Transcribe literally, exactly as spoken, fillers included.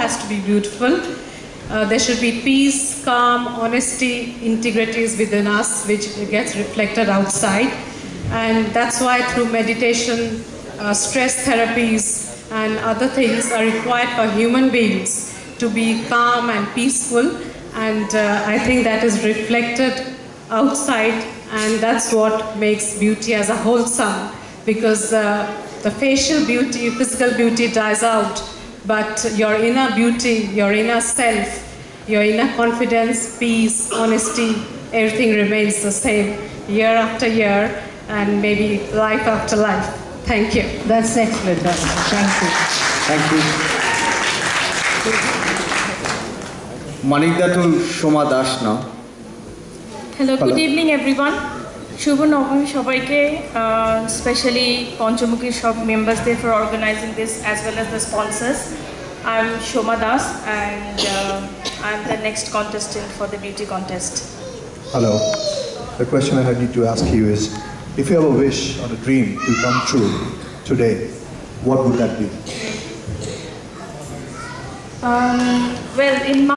has to be beautiful. Uh, there should be peace, calm, honesty, integrity is within us, which gets reflected outside. And that's why through meditation, uh, stress therapies and other things are required for human beings to be calm and peaceful. And uh, I think that is reflected outside, and that's what makes beauty as a wholesome, because uh, the facial beauty, physical beauty dies out, but your inner beauty, your inner self, your inner confidence, peace, honesty, everything remains the same year after year and maybe life after life. Thank you. That's excellent. Thank you. Thank you. Manikdatul Shoma Das now. Hello, good Hello. evening everyone. Shubh Navami Shobaike, uh, especially Panchamukhী Shop members there for organizing this, as well as the sponsors. I'm Shoma Das, and uh, I'm the next contestant for the beauty contest. Hello. The question I need to ask you is, if you have a wish or a dream to come true today, what would that be? Um, well, in my